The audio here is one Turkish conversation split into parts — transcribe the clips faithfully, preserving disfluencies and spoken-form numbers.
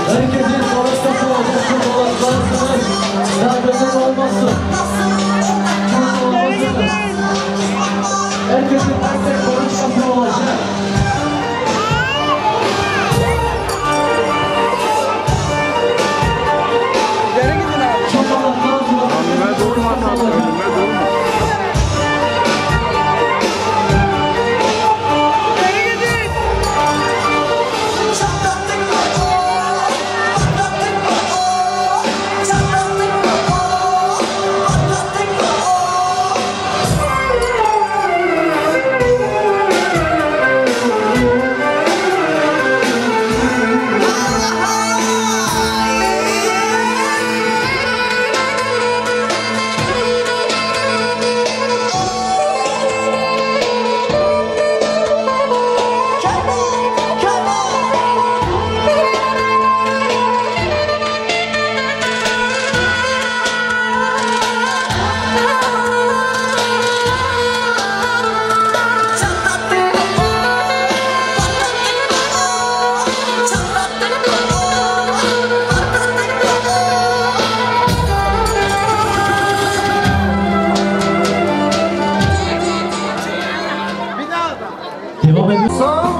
Herkesin konuşması olacak. Çok olasınız. Zaten olmasın. Herkesin tek konuşması olacak. Devam ediyor.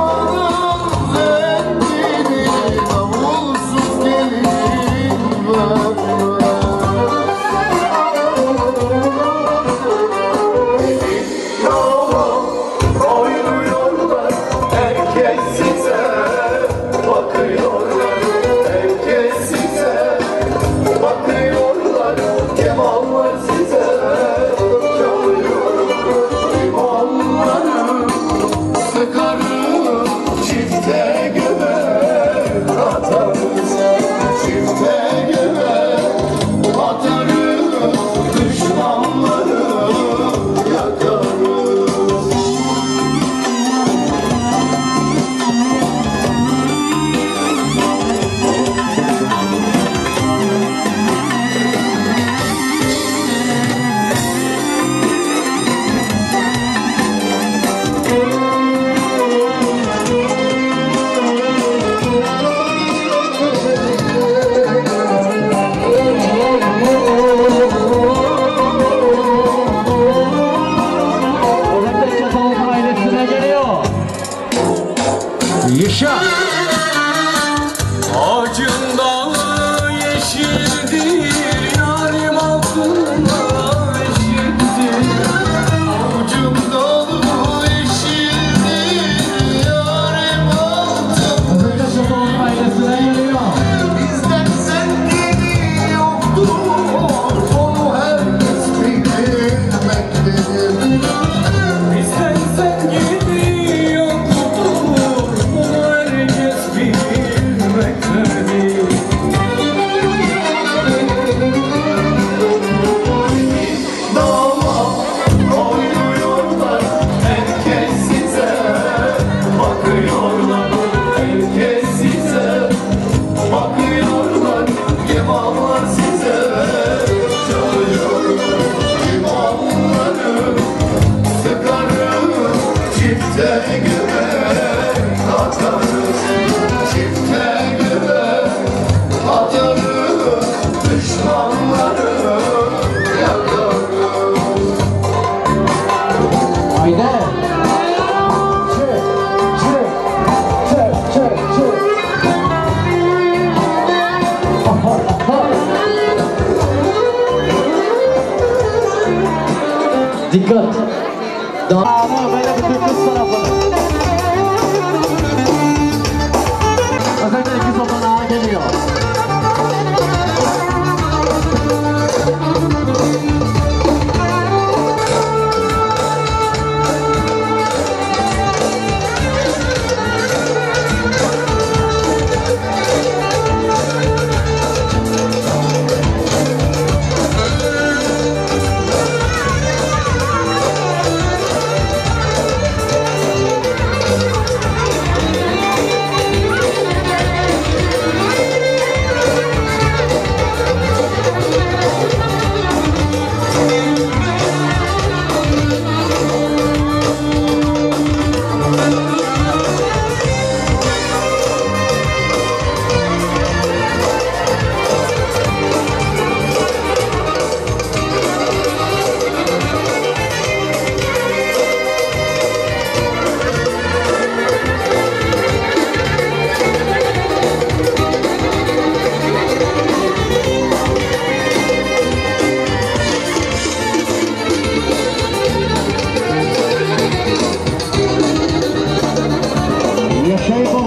Yaşa! Ağacın dalı yeşildir, yarim altında eşittir. Ağacın dalı yeşildir, yarim altında eşittir. Bizden zengini yoktur, onu herkes bilmektedir. Bizden zengini yoktur, herkes bilmektedir.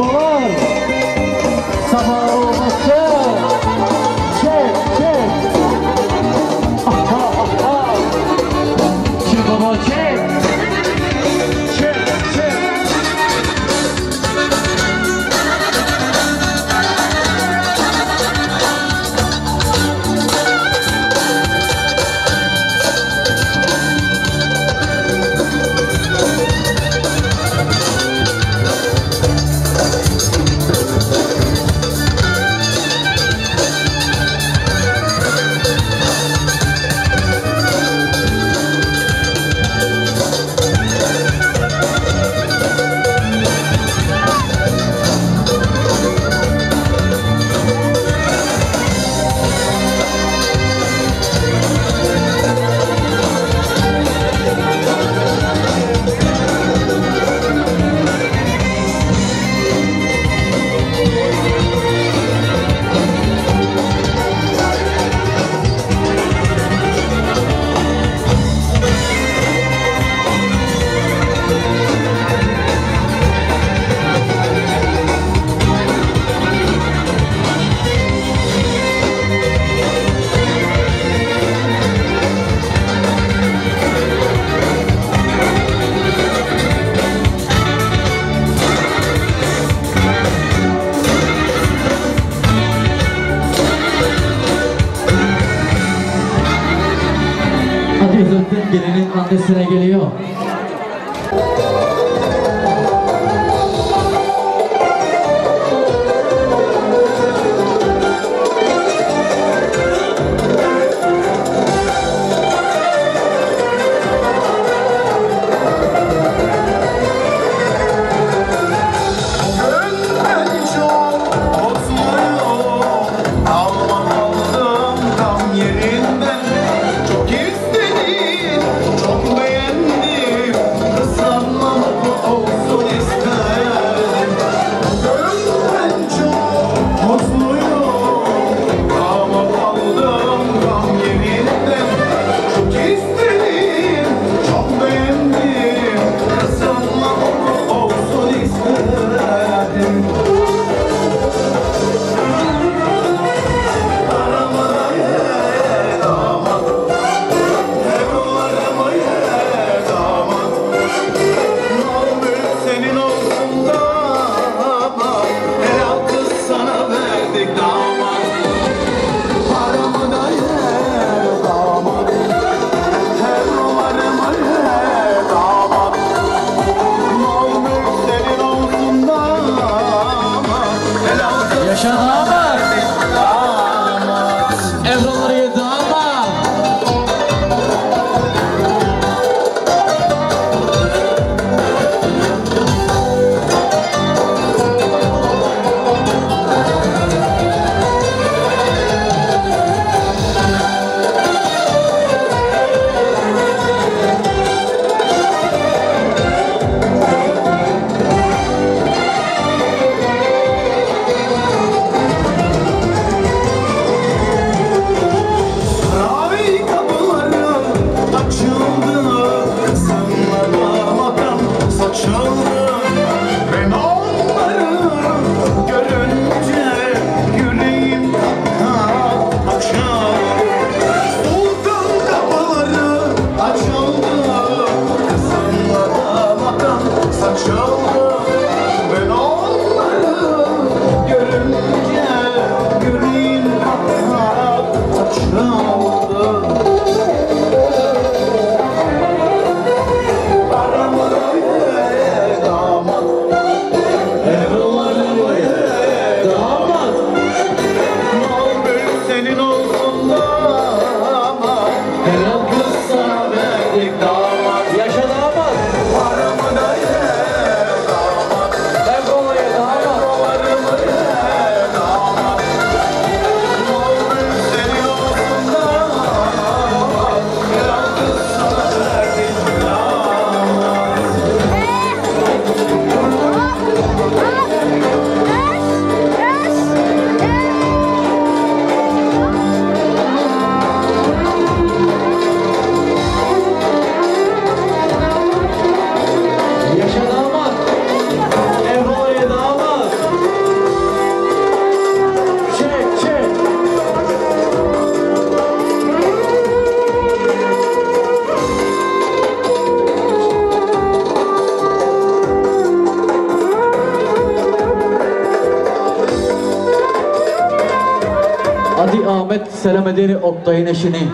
babalar. Sabah olması. Çek çek. Aha aha. Şimdi baba çek. Çek çek. Gelinin annesine geliyor. Adi Ahmet selam ederi Oktay'ın eşini.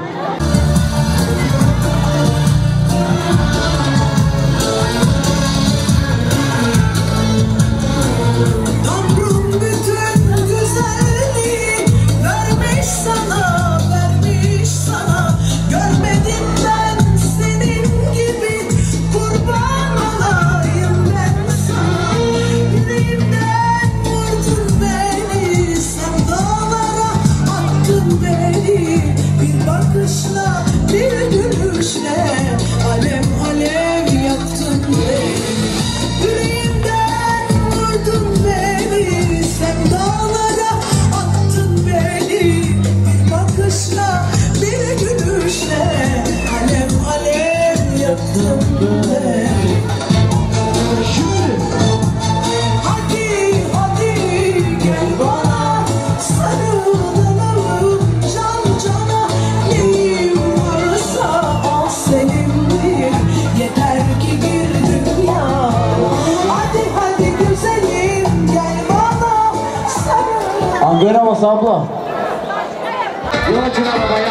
Angara masa abla. Yol açın arabaya.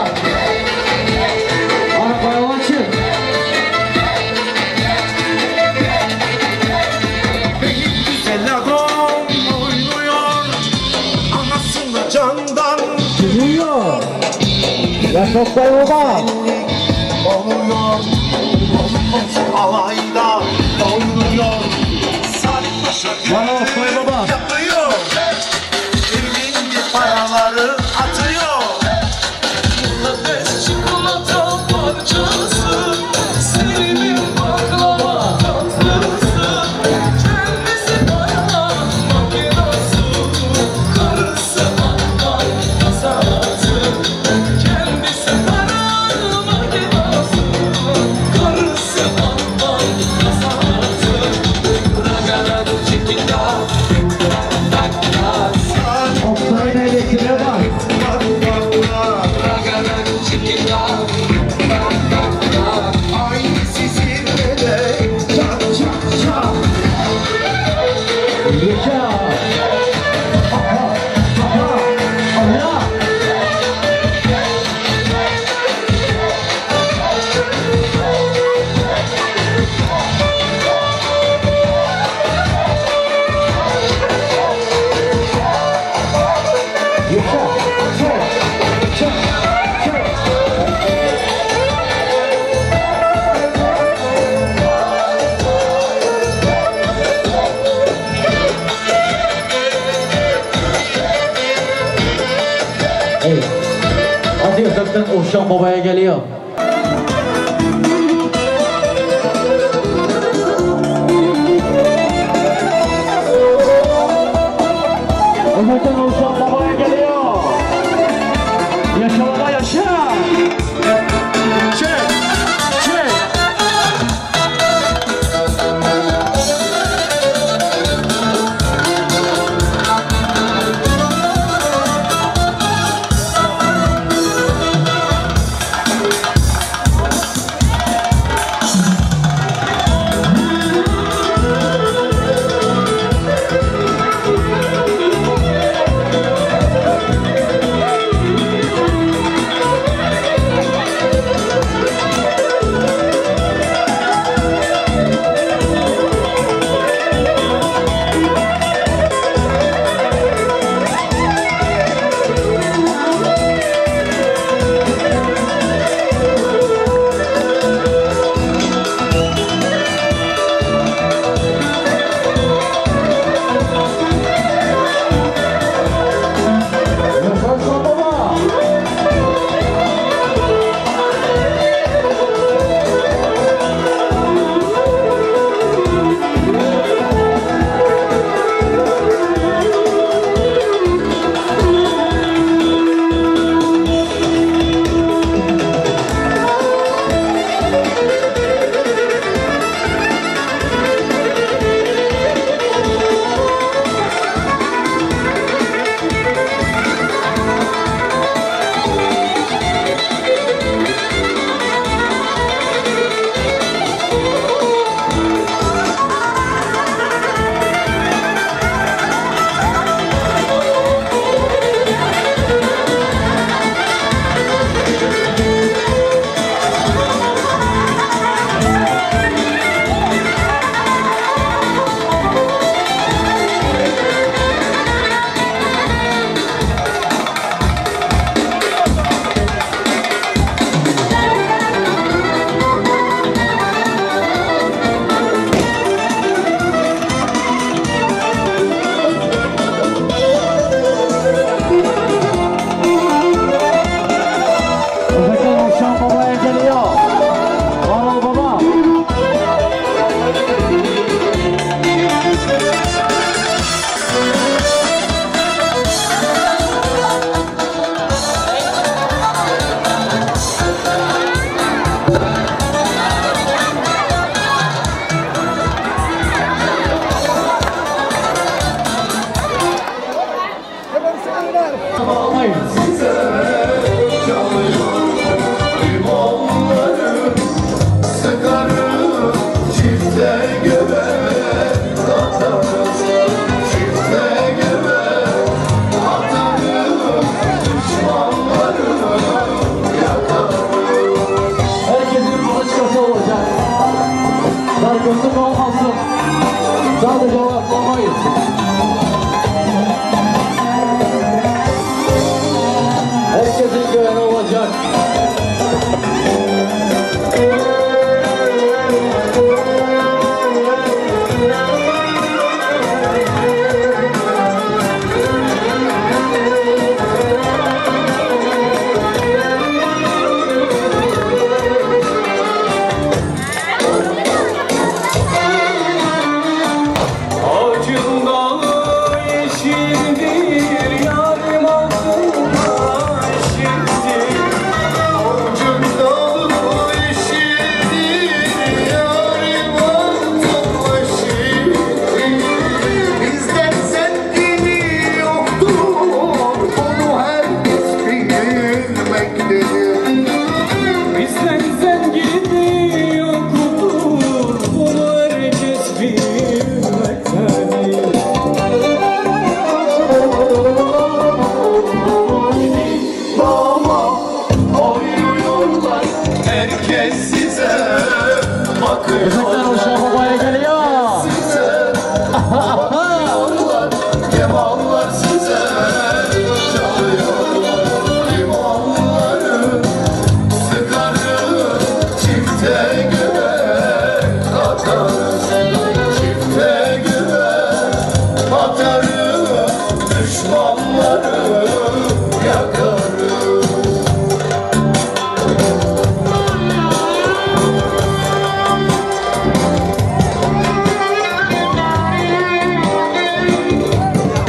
Arabaya yol açın. Güzel adam oynuyor, anasını candan Geliyor. Ya Oktay baba. oluyor, alayda oynuyor, sarhoş Bana Oktay baba. yapıyor, elinde paraları atıyor. Patates çikolata parçası, sevimim baklava tatlısı, kendisi bayan makinası, karısı andan kasası, kendisi bayan makinası, karısı andan kasası. Ragara çekilda, Oktay'ın ehliyetine bak. Yaşa. Aha. Aha. Allah. Hey, hadi yataktan Oşan babaya geliyor. Yataktan Oşan babaya geliyor. Yaşa baba yaşa. Çek, çek.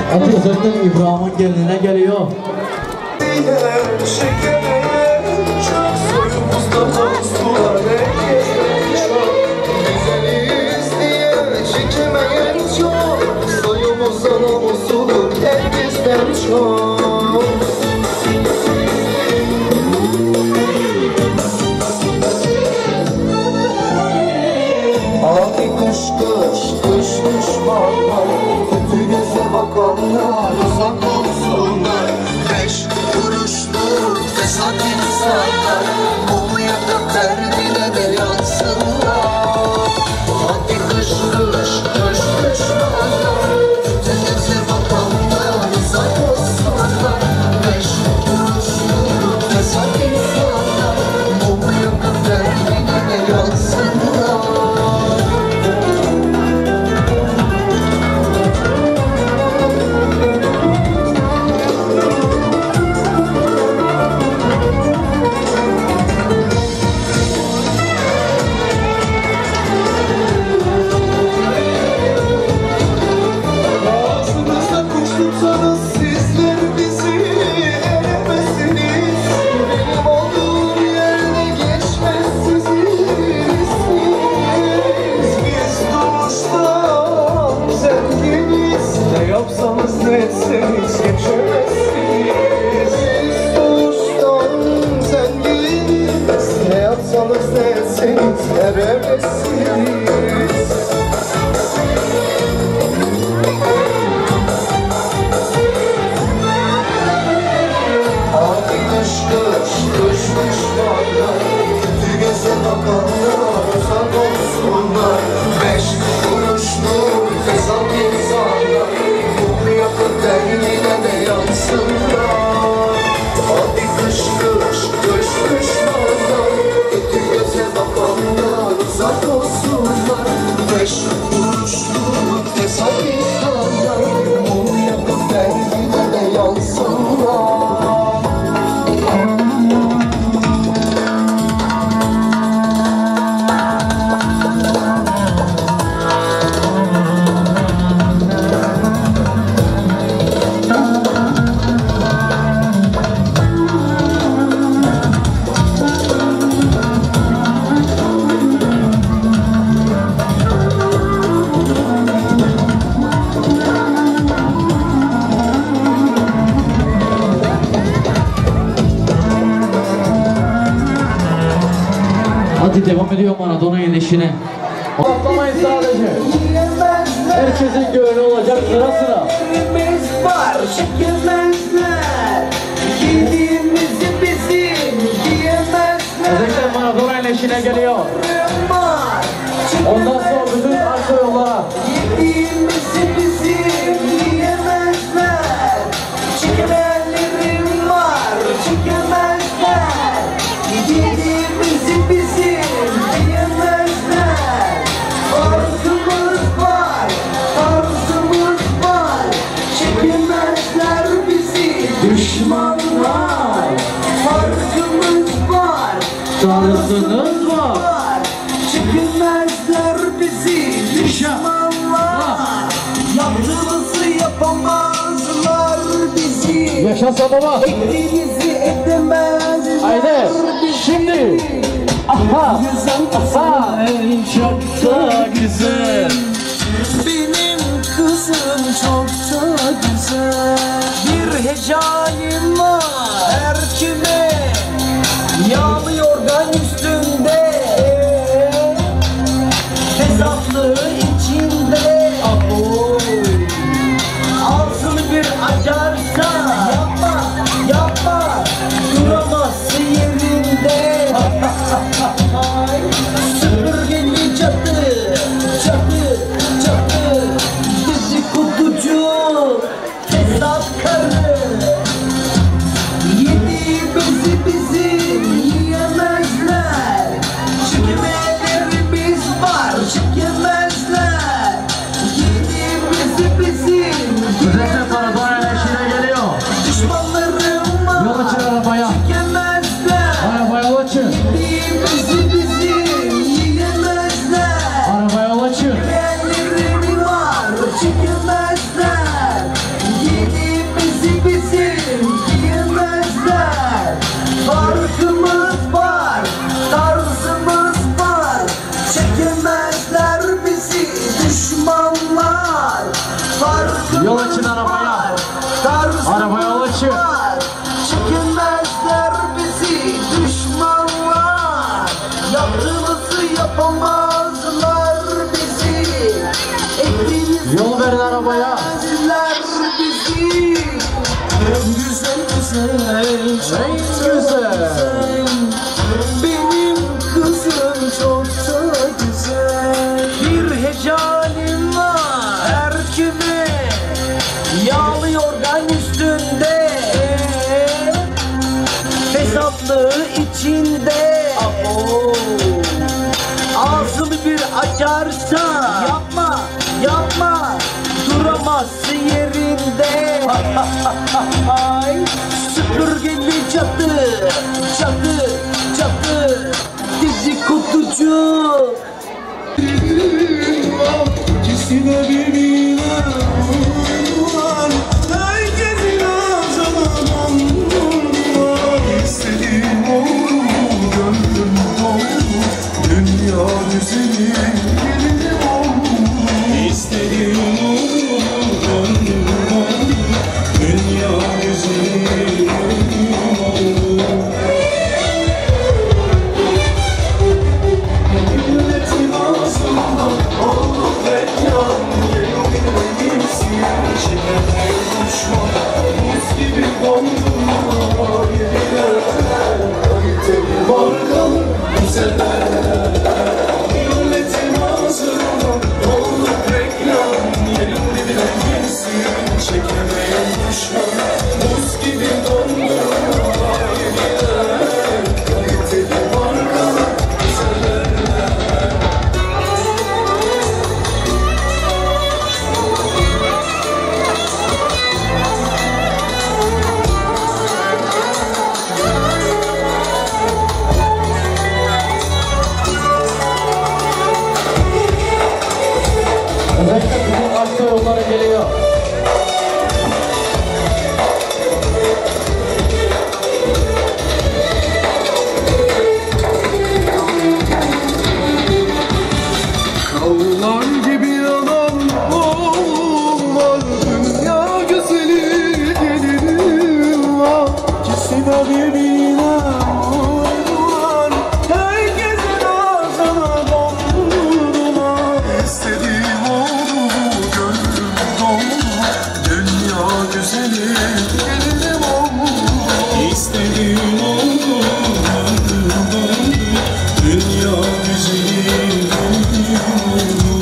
Artık zaten İbrahim'in geline geliyor. Şeker çok soyumuzda bozdular çok güzeliz diye çekemeyen çok soyumuzda namusulur herkesten çok. Abi kuş kuş kuş düşmanlar kötü göze bakanlar uzak olsunlar. Beş kuruşlu fesat insanlar mumu yakıp derdine de yansınlar. Hadi kış kış kış düşmanlar kötü göze bakanlar uzak olsunlar. Beş kuruşlu fesat insanlar mumu yakıp derdine de yansınlar. Yapsanız ne etseniz geçemezsiniz. Biz doğuştan zenginiz. Ne yapsanız ne etseniz eremezsiniz. Hadi kış kış kış düşmanlar kötü göze bakanlar uzak olsunlar. Beş kuruşlu fesat insanlar yakıp derdine de yansınlar. Hadi kış kış kış düşmanlar kötü göze bakanlar uzak olsunlar. Beş kuruşlu fesat insanlar mum yakıp derdine de yansınlar. Hadi devam ediyor Maradona yedişine. Atlamayın sadece. Herkesin gönlü olacak sıra sıra. Biz var, çekemezler. Yediğimizi bizim diyemezler. Özellikle Maradona yedişine geliyor. Var, Ondan sonra bütün arka yollara. yediğimizi bizim diyemezler. Çekemeyenlerim var, çekemezler. Yediğimizi bizim diyemezler. Farkımız var, tarzımız var. Çekemezler bizi düşmanlar. Farkımız var, Tanrısınız var. var. Çekemezler bizi düşmanlar. Yaptığımızı yapamazlar bizi. Yaşasın baba. Ettiğimizi edemezler Haydi. bizi. Şimdi. Aha. Aha. Çok da güzel. Benim kızım çok da güzel. Bir hecalim var her kime. Yağlı yorgan üstünde. Fesatlığı içinde. Aboy. Ağzını bir açarsa yapma, yapma. Duramazsın yerinde. Süpürgeli çatı, çatı, çatı. Dedikoducu, fesat karı. açın. Çekemezler bizi düşmanlar. Yaptığımızı yapamazlar bizi. Ettiğimiz Yol verin arabaya. bizi. En güzel güzel, En güzel. benim kızım çok da güzel. Bir hecalim var her kime, yağlı yorgan üstünde, fesatlığı içinde. Abo. Ağzını bir açarsa yapma yapma, duramazsın yerinde. Ay, süpürge mi çatı çatı çatı, dedikoducu. İkisine bir var. Herkesin ağzına dondular. İstediğim oldu, gönlüm doldu. Dünya güzeli gelinim oldu. İstediğim oldu, gönlüm doldu. Dünya güzeli gelinim oldu. Milletin ağzında oldu reklam. Yemin çeker konuşma. Buz gibi dondurma yediler. Kaliteli markalı güzeller. Milletin ağzında oldu reklam. Yemin çekemeyen konuşma. Buz gibi dondurma yediler. Kaliteli markalı güzeller. Özellikle bütün aksa yolları geliyor. Kavlan gibi adam oğlum var. Dünya güzeli gelinim var. İkisine birbirine var. Herkesin ağzına dondular. İstediğim oldu, gönlüm doldu. Dünya güzeli gelinim oldu. İstediğim oldu, gönlüm doldu. Dünya güzeli gelinim oldu.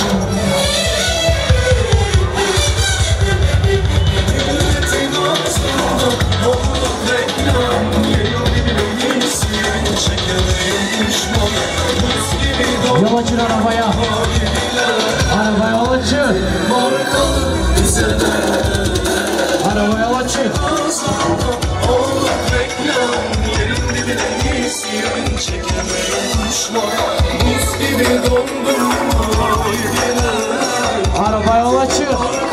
Milletin ağzında oldu reklam. Yemin çekemeyen düşman. Buz gibi Yol açın arabaya. Arabaya yol açın. markalı güzeller. Arabaya yol açın. Oldu reklam. Yerin dibine giysin. Çekemeyen düşman. Buz gibi dondurma yediler. Arabaya yol açın.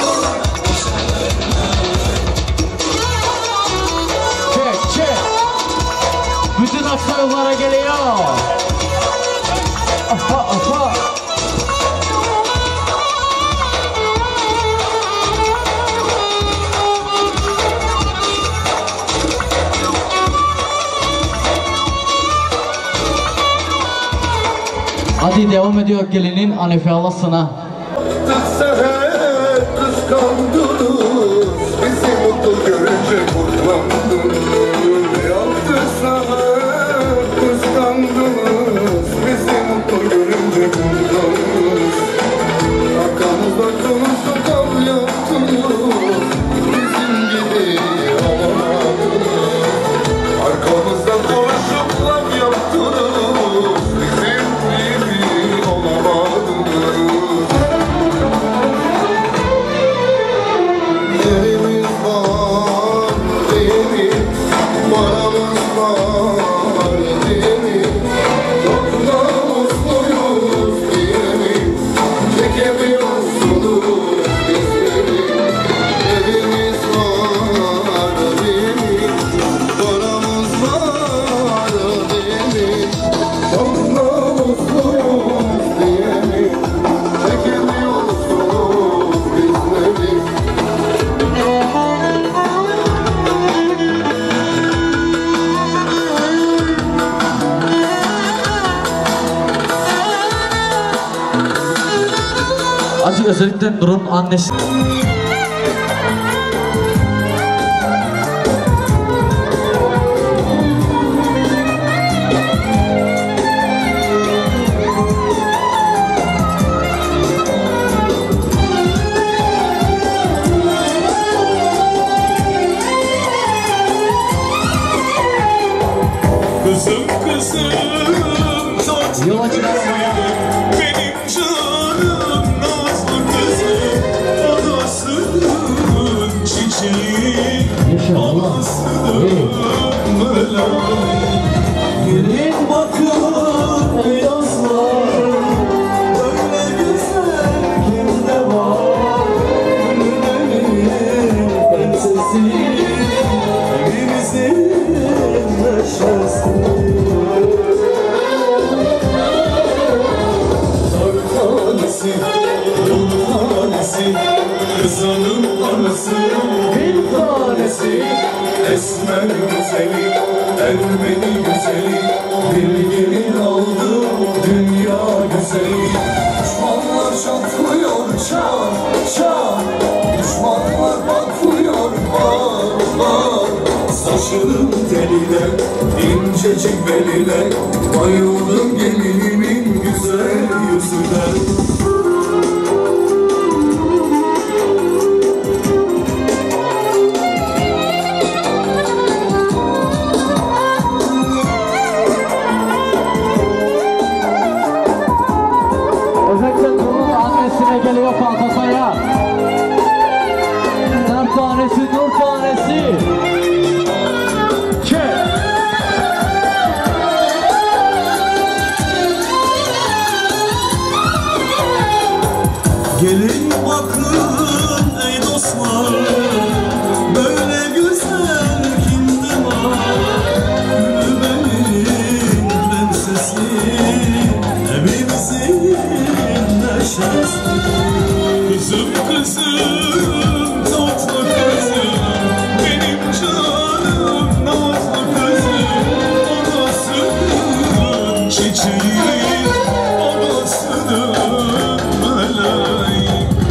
Çek çek. Bütün aksa yollara geliyor. Afa afa. Hadi devam ediyor gelinin Hanefi Alasına. Seher kıskandınız. Bizi mutlu görünce kurtlandınız. Yaptı seher kıskandınız. Bizi mutlu görünce kurtlandınız. Arkamızda konuşup av yaptınız. Bizim gibi olamadınız. Arkamızda konuşup lav yaptınız. Bizim gibi olamadınız. Yerimiz var. özellikle Nur'un annesi. Kızım kızım tatlı Yola çıkalım. benim canım nazlı kızım, anasının çiçeği, babasının meleği. Gelin bakın ey dostlar, öyle güzel kimde var, gönlümün prensesi, evimizin neşesi. Yol tanesi, kızanın anası bir tanesi, esmer güzeli, elbeni güzeli, bir gelin aldı dünya güzeli. Düşmanlar çatlıyor çar çar, düşmanlar bakmıyor var var. Saçının teline, incecik beline, bayıldım gelinimin güzel yüzüne. Özellikle Nur'un annesine geliyor Faltasa'ya. Nar tanesi, nur tanesi. Çek. Gelin bakın ey dostlar, böyle güzel kimde var, gülü benim prensesi, evimizin neşesi. Kızım kızım tatlı kızım, benim canım nazlı kızım, anasının çiçeği, babasının meleği.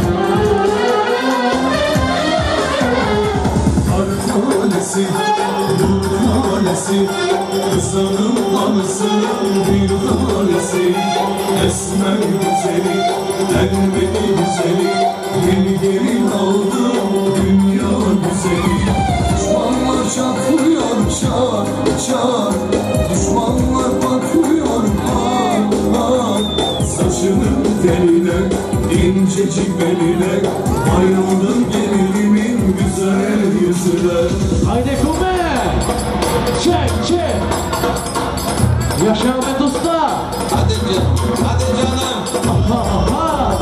Kar tanesi, dul tanesi, kızanın anısı bir tanesi, esmer güzeli, elbeni güzeli, bir gelin aldı dünya güzeli. Düşmanlar çatlıyor çar çar, düşmanlar bakıyor var var. Saçının teline, incecik beline, bayıldım gelinimin güzel yüzüne. Haydi kume. Çek çek. Yaşa Ahmet Usta. Hadi canım, hadi canım. Aha aha.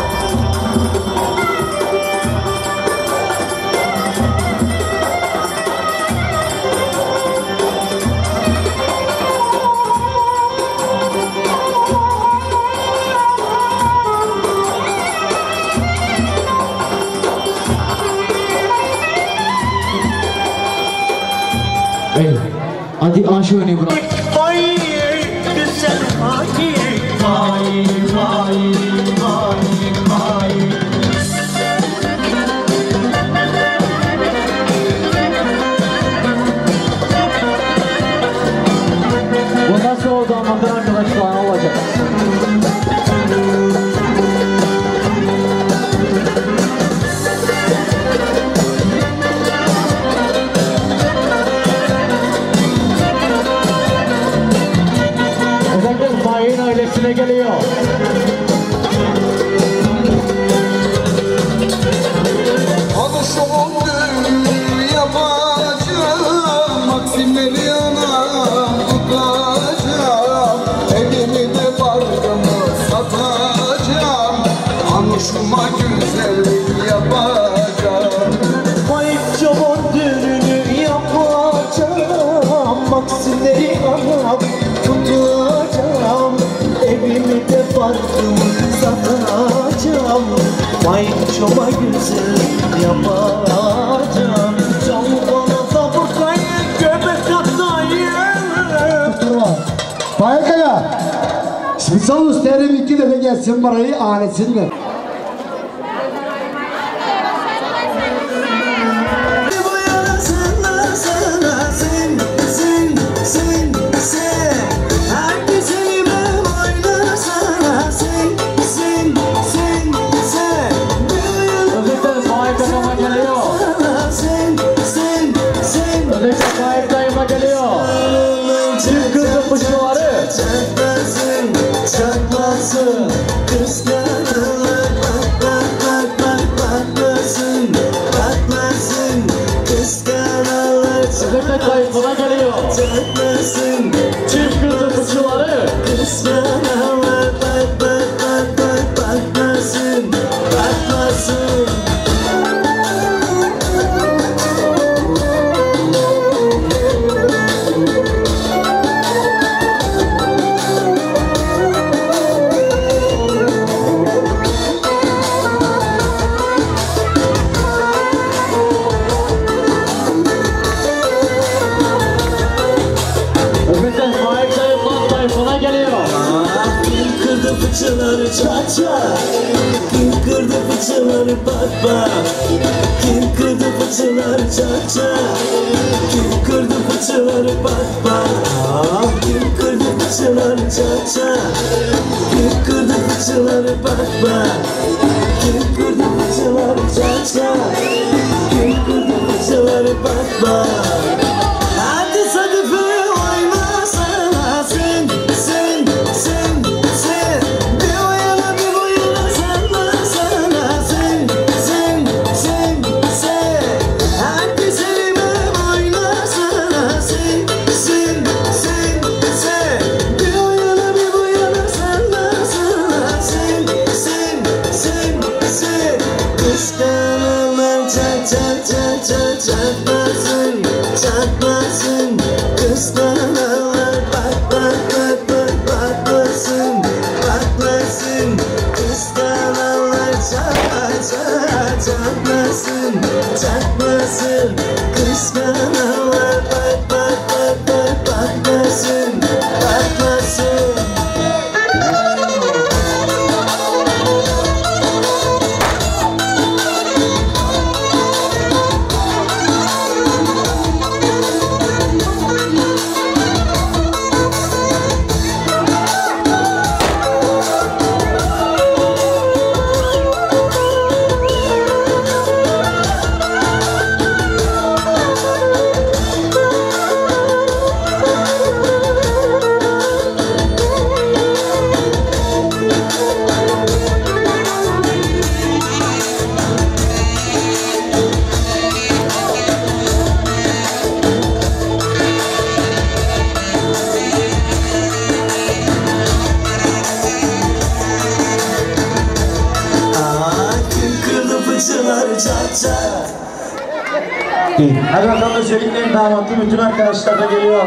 Ey, hadi aşı oynayın buna. Vay güzel vay vay vay vay vay. Bu nasıl oldu anlatın arkadaşlar, ne olacak? Özellikle Fahin ailesine geliyor. Alışımın düğünü yapacağım, Maximilian'a tutacağım, evimi de barkımı satacağım, anuşuma güzellik yapacağım. Bayıkçamın düğününü yapacağım, Maksimleri anam tutacağım, evimi de barkımı satacağım. Bayıkçama güzel yapacağım, can bana da buradayım, göbek atayım. Faikaya, spesial üsterim iki de gelsin burayı ailesinden. Özellikle Faik dayıma geliyor. Çift kızın fışkıları. Çatlasın, çatlasın, kıskanırlar. Bak bak bak bak patlasın, patlasın, kıskanırlar. Özellikle dayısına geliyor. Çatlasın, Çift kızın fışkıları. kıskanırlar. Bak bak bak bak patlasın, patlasın. Özellikle Faik dayımdan dayısına geliyor. Kim kırdı fıçıları çat çat? Kim kırdı fıçıları bak bak? Kim kırdı fıçıları çat çat? Kim kırdı fıçıları bak bak? Kim kırdı fıçıları çat çat? Kim kırdı fıçıları bak bak? Kim kırdı fıçıları çat çat? Kim kırdı fıçıları bak bak? Hadi Sadife oynasana sen, sen, sen, sen. Bir o yana bir bu yana sallasana sen, sen, sen, sen. Hadi Selim'im oynasana sen, sen, sen, sen. Bir o yana bir bu yana sallasana sen, sen, sen, sen. Kıskanırlar çat çat çat çat çatlasın, çatlasın. Kıskanırlar bak bak bak bak patlasın, patlasın. Kıskanırlar çat çat çatlasın, çatlasın. Kıskanırlar bak bak bak bak patlasın, patlasın. Hadi bakalım özellikle damatlı bütün arkadaşlar da geliyor.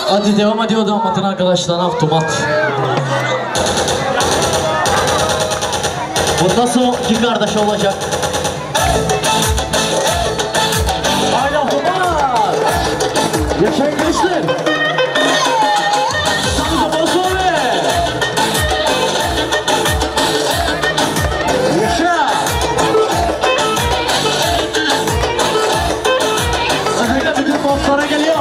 Hadi devam ediyor damatın arkadaşlar, avtomat. Bundan sonra iki kardeş olacak. Haydi avtomat! Yaşayın gençler! Sanıza basın be! Yaşa! Özellikle bütün bosslara geliyor.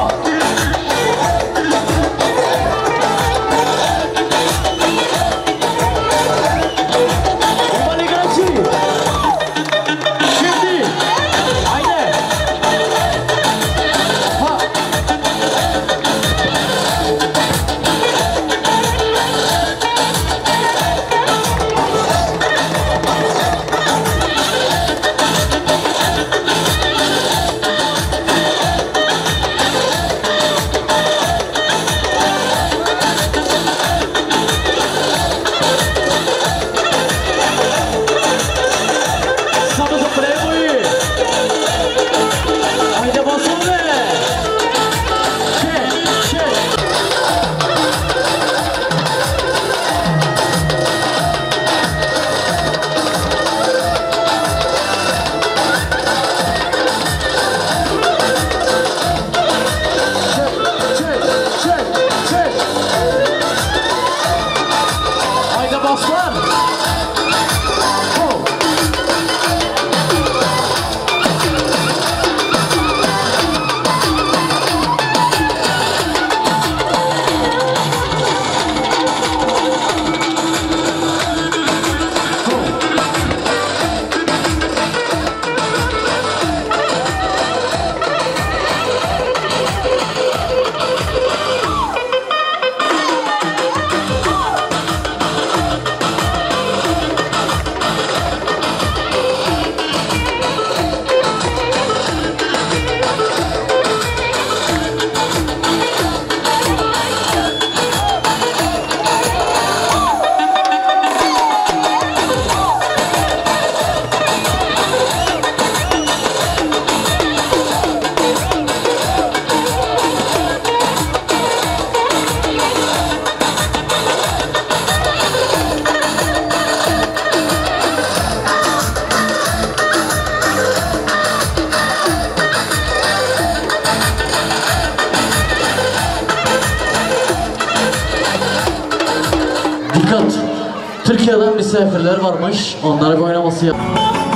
Dikkat! Türkiye'den misafirler varmış, onlara bir oynaması yap.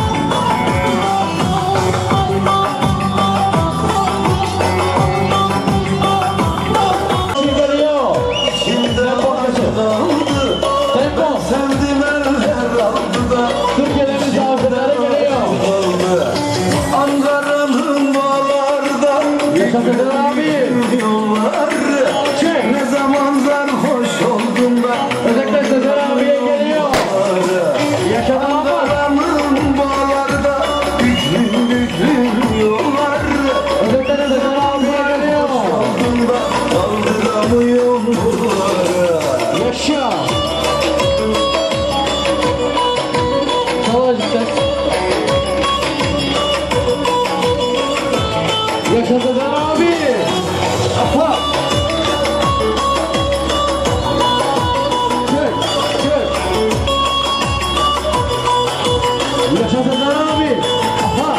Türkiye'den misafirler geliyor. Ankara'nın bağlarda Yaşasın abi! ne zaman sarhoş oldum da Özellikle Sezer abiye geliyor. Yaşasın abi! Ankara'nın bağlarda büklüm büklüm yollar Özellikle Sezer abiye geliyor. oldum da kaldıramıyorum buraları. Yaşa! Çalacıklar. Yaşa Sezer abi! Apa! Çök! Çök! Yaşa Sezer abi! Aha!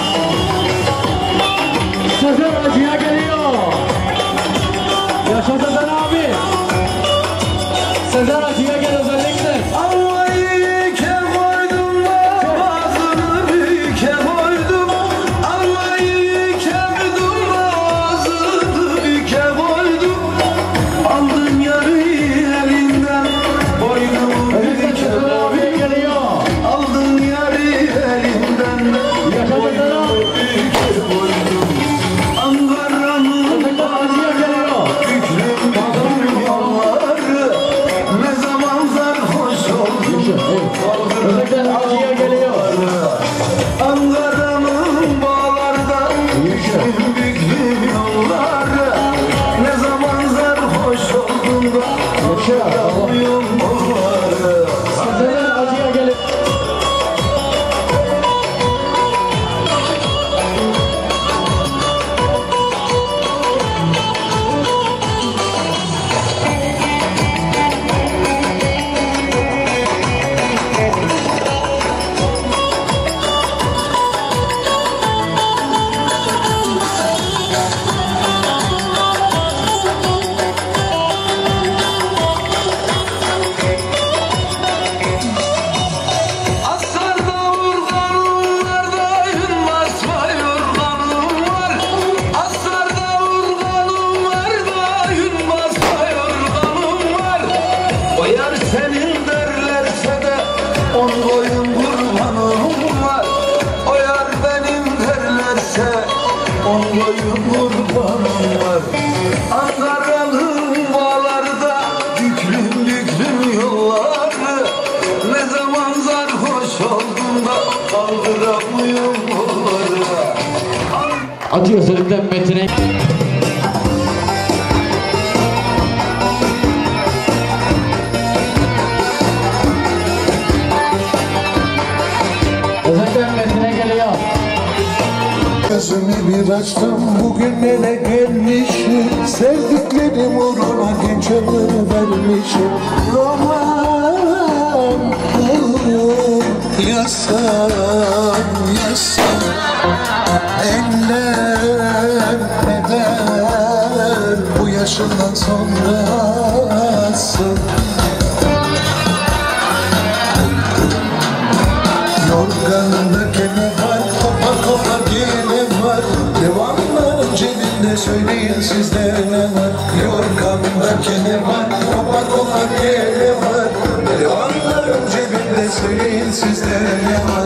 Sezer acıya geliyor! Yaşa Sezer abi! Sezer acıya gel özellikle! Allah'ı kem koydum da ağzını büyüke koydum. Allah'ı kemdum da ağzını büyüke koydum. Aldım yarı elinden boynumu Özellikle büyüke Sezer koydum. abiye geliyor! Aldım yarı elinden Yaşa Sezer boynumu abi! büyüke koydum. Ankara'nın Özellikle acıya geliyor! büklüm yolları ne zaman sarhoş oldum. Özellikle acıya geliyor! Ankara'nın bağlarda büklüm büklüm yolları ne zaman sarhoş oldum da kaldıramıyorum buraları. Sezer acıya gelip Hadi özellikle Metin'e. Özellikle Metin'e geliyor. Gözümü bir açtım bugünlere gelmişim. Sevdiklerim uğruna genç ömrümü vermişim. Roman yazsam yazsam eller eder bu yaşından sonrası. Yorganında kene var, kopar kopar gene var. Devamların cebinde söyleyin sizde ne var. Yorganında kene var, kopar kopar gene var. Devamların cebinde söyleyin sizde ne var.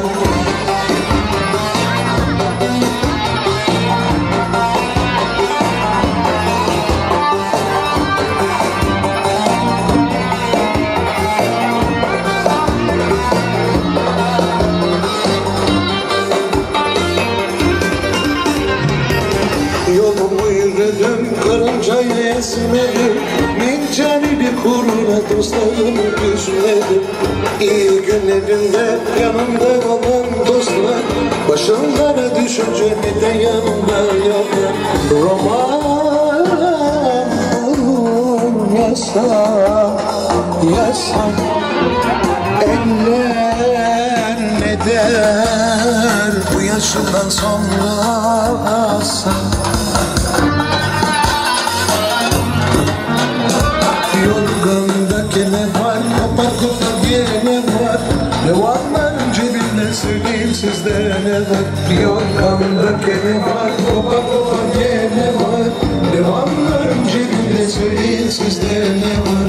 Yolumu yürüdüm, karıncayı esmedim. Min canili kuruna dostlarımı üzmedim. İyi günlerimde yanımda olan dostlar başımlara düşünce neden yanımda yoklar. Roman yazsam, yazsam eller ne der bu yaşından sonrası. Yorganda kene var, kopar kopar gene var. Devamların cebinde söyleyeyim sizde ne var. Yorganda kene var, kopar kopar gene var. Devamların cebinde söyleyeyim sizde ne var.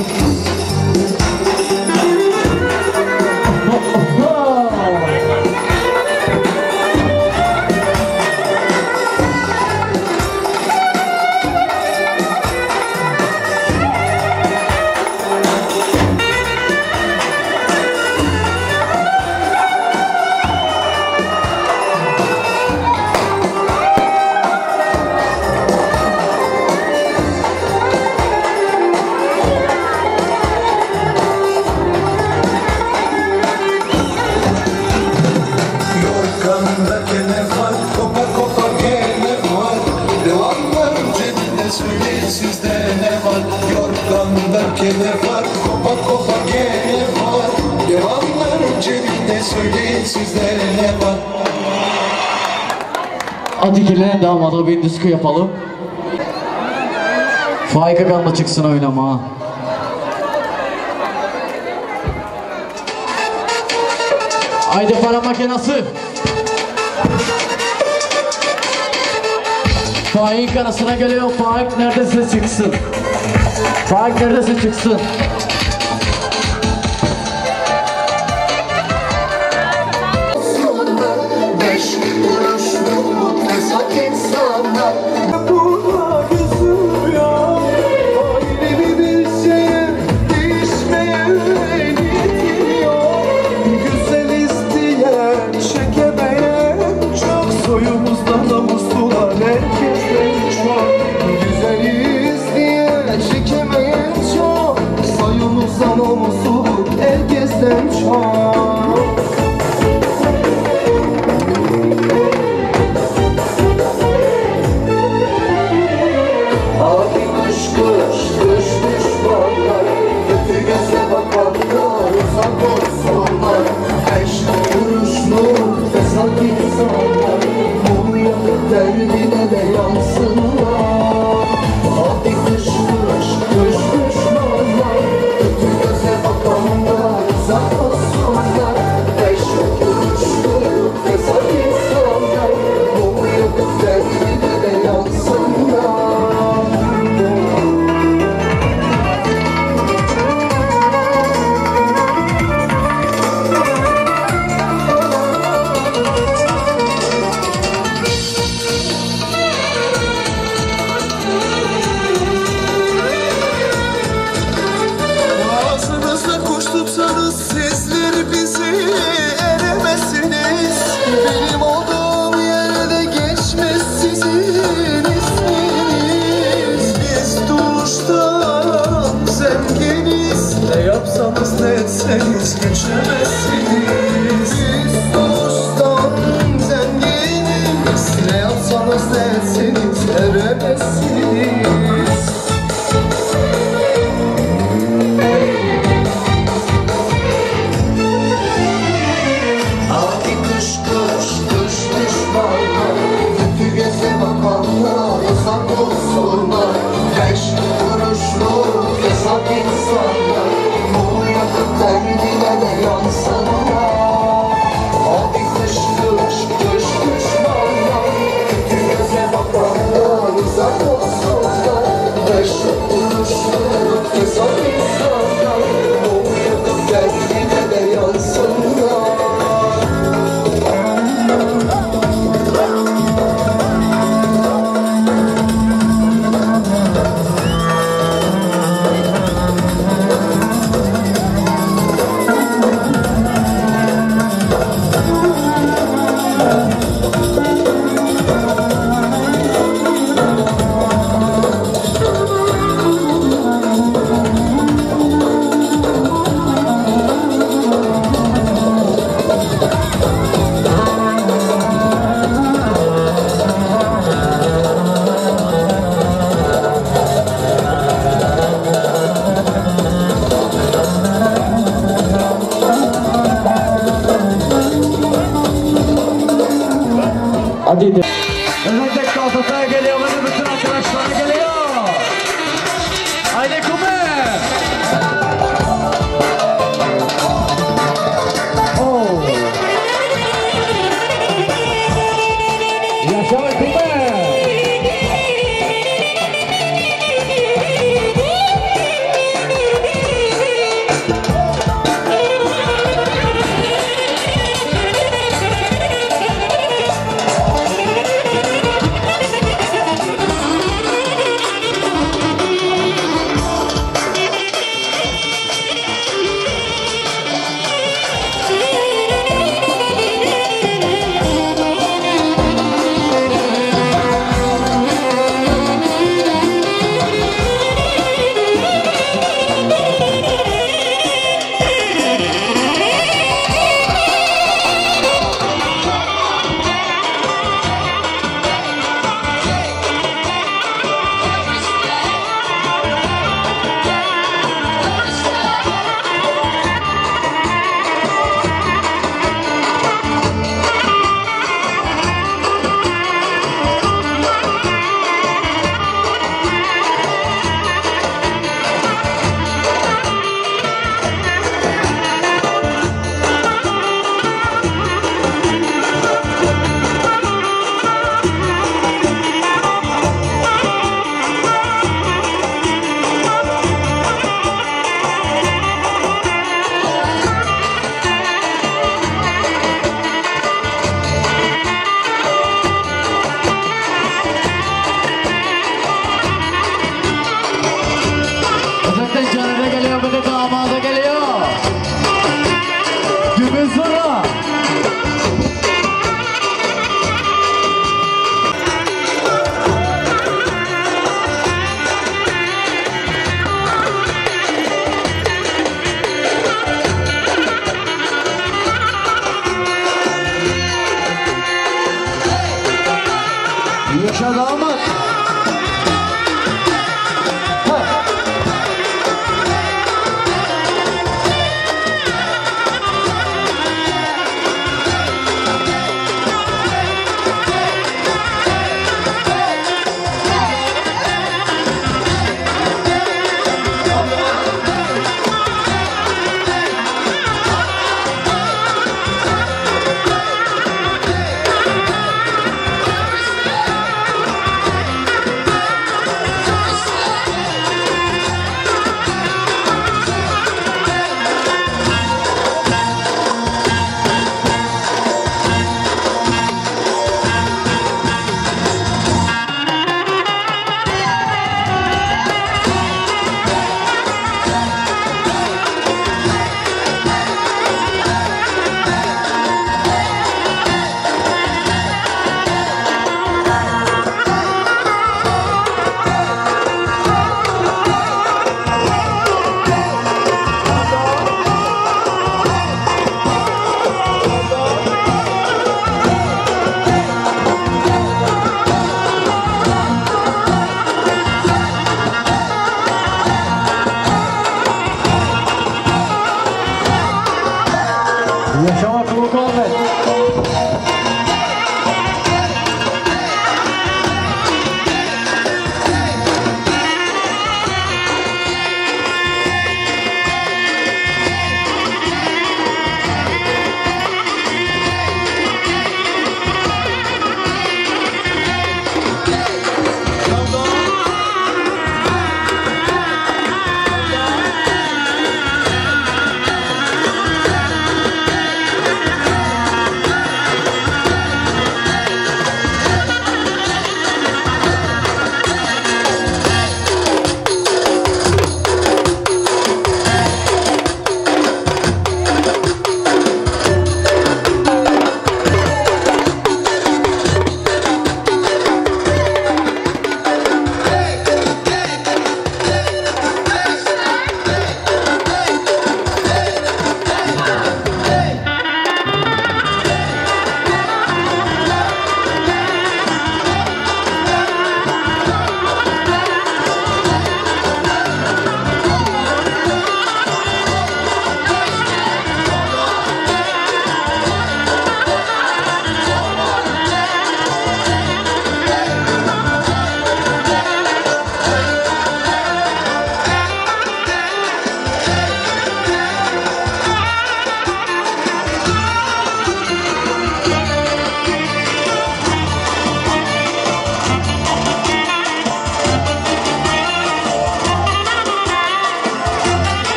Yorganda kene var, kopar kopar gene var. Devamların cebinde söyleyin sizde ne var. Yorganda kene var, kopar kopar gene var. Devamların cebinde söyleyin sizde ne var. Atikile'nin damada bir disko yapalım. Faik Akan'la çıksın oynama. Haydi para makinası. Faik arasına geliyor. Faik neredeyse çıksın. Faik neredeyse çıksın. Beş kuruşluk fesat insanlar. Buna gözüm ya, ayrı bir şeye değişmeye gidiyor. Güzel isteyen, çekemeyen çok. Soyumuzdan namuslular herkesten çok. Güzel isteyen, çekemeyen çok. Soyumuzdan namusluluk herkesten çok. Abi kış kış kış düşmanlar, kötü göze bakanlar uzak olsunlar. Beş kuruşlu fesat insanlar, mum yakıp derdine de yansınlar. Abi kış kış kış düşmanlar, kötü göze bakanlar uzak olsunlar. Beş kuruşlu fesat insanlar, mum yakıp derdine de yansınlar. geçerseniz geçemezsiniz. Biz doğuştan zenginiz, ne yapsanız ne etseniz eremezsiniz. Abi kış kış kış düşmanlar, kötü göze bakanlar uzak olsunlar. Beş kuruşluk hesap insanlar, bu yakıt derdine de yansın.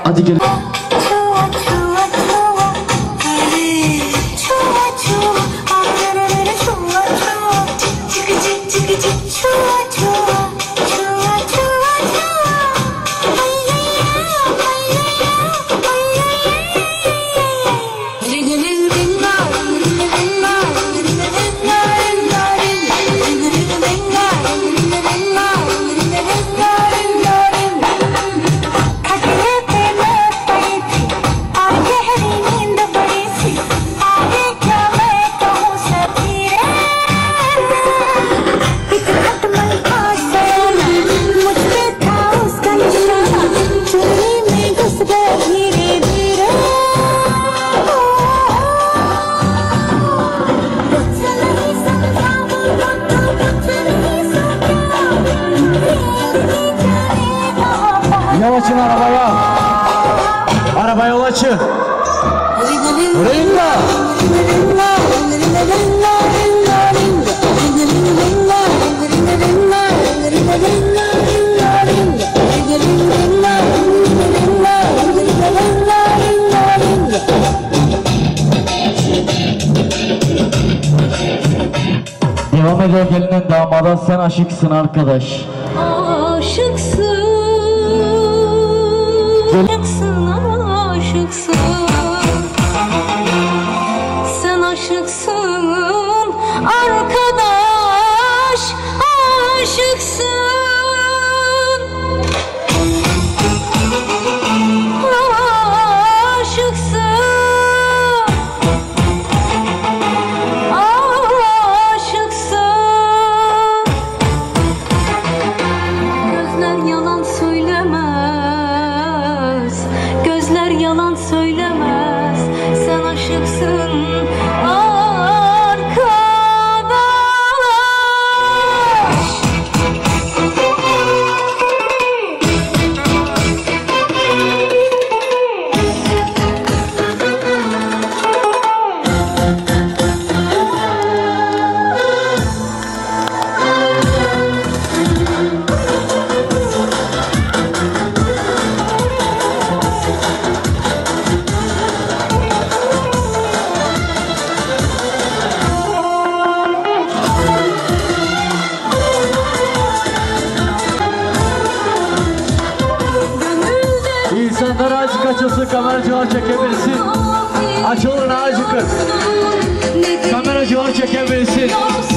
Hadi gelin. Yol açın arabaya. Arabaya yol açın. Ringa. Devam ediyor gelinin damada, sen aşıksın arkadaş. Aşıksın, aşıksın, aşıksın. Sen aşıksın arkadaş, aşıksın. İnsanlar azıcık açılsın, kameracılar çekebilsin. Açılın azıcık. Kameracılar çekebilsin.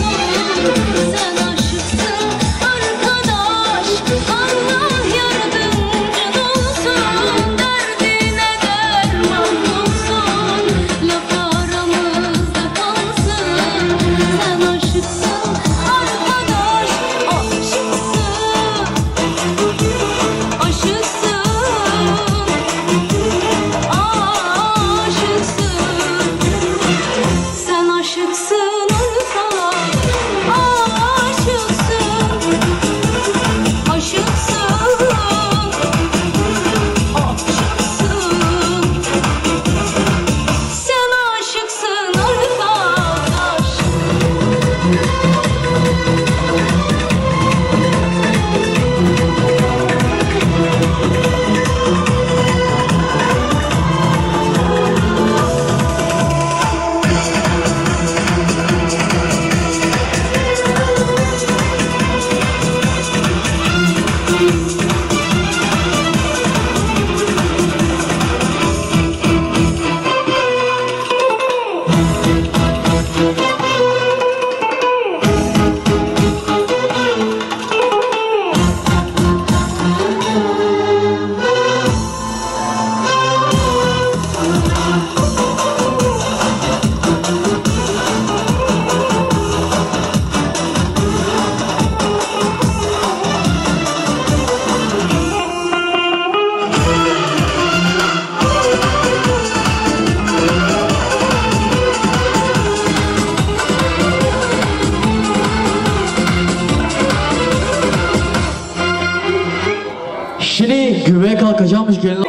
Şimdi güveye kalkacakmış gelin.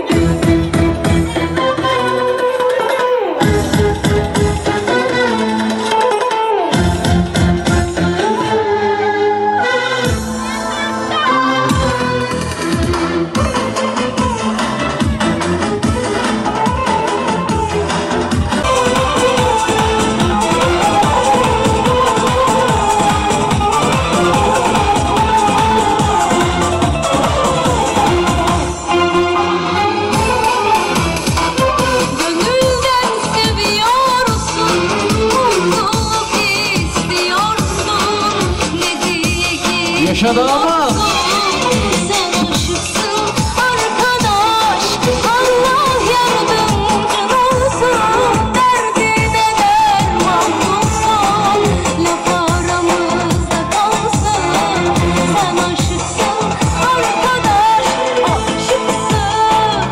Başka damat. Sen aşıksın arkadaş, Allah yardımcın olsun. Derdine derman olsun, laf aramızda kalsın. Sen aşıksın arkadaş, aşıksın,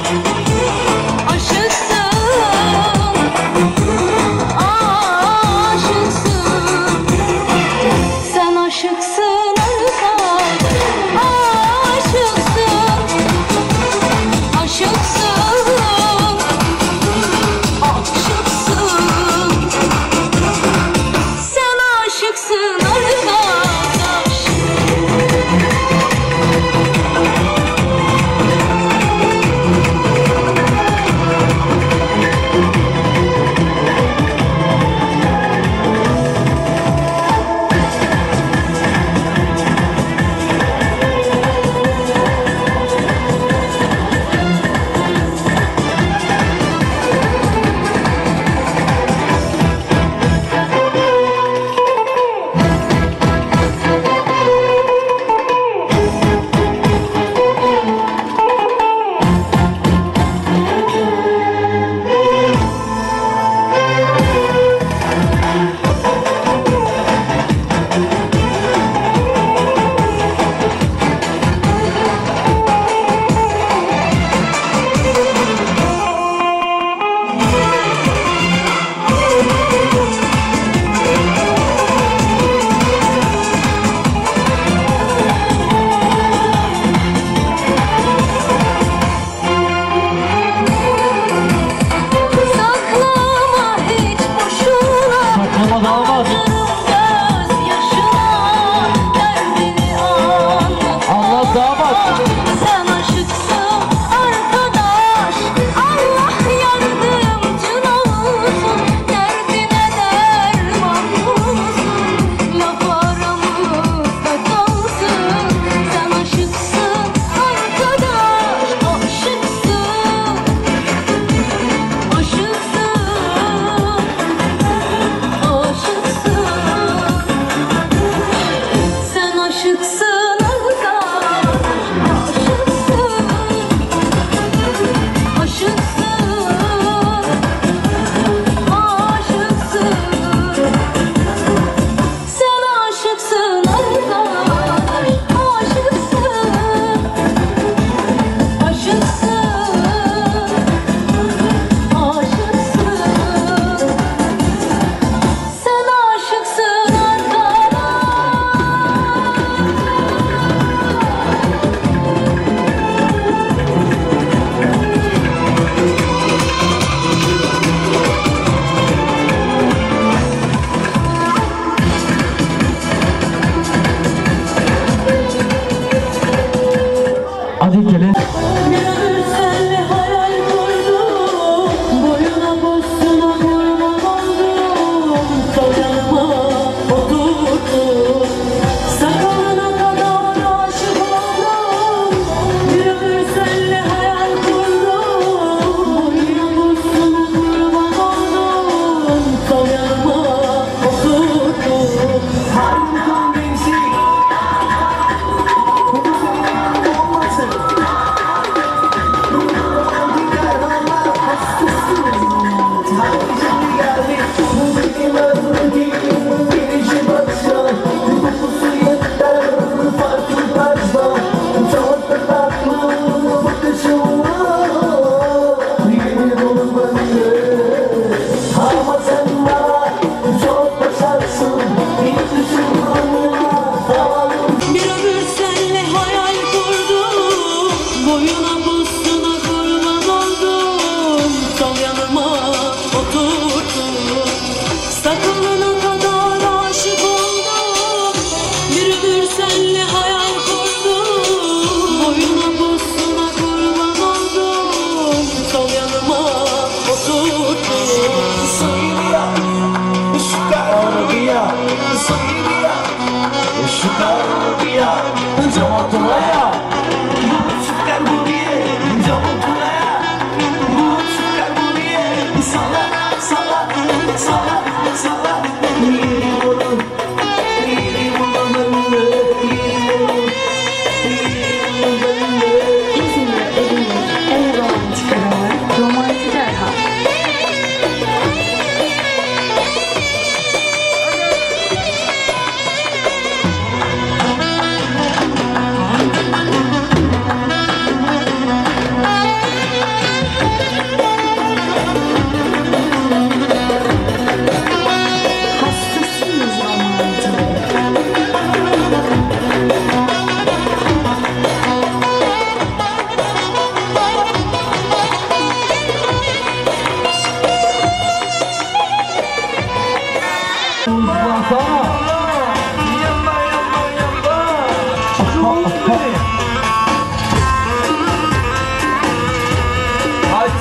aşıksın, aşıksın. Sen aşıksın arkadaş.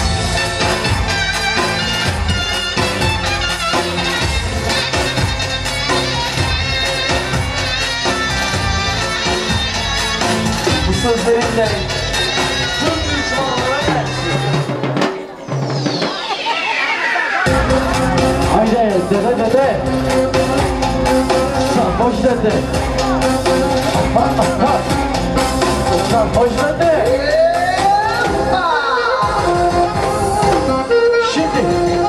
Bu sözlerimle tüm düşmanlara gelsin. Haydi dede dede. Sarhoş dede. Ha ha ha. Sarhoş dede. Şimdi.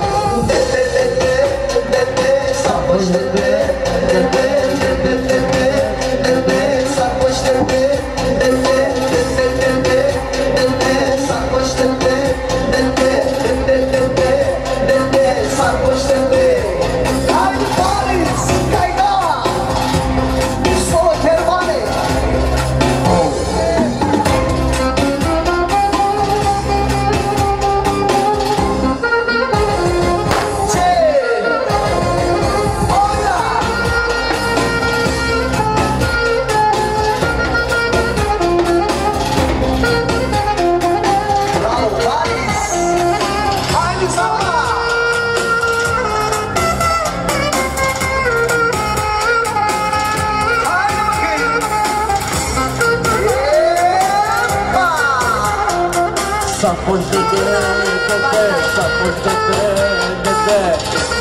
Sarhoş dede, dede, dede, dede, dede, sarhoş dede, dede, dede, dede, dede, sarhoş dede, dede, dede, dede, dede, sarhoş dede. Haydi Paris, kayda, solo kervane. Sarhoş dede dede. Sarhoş dede dede.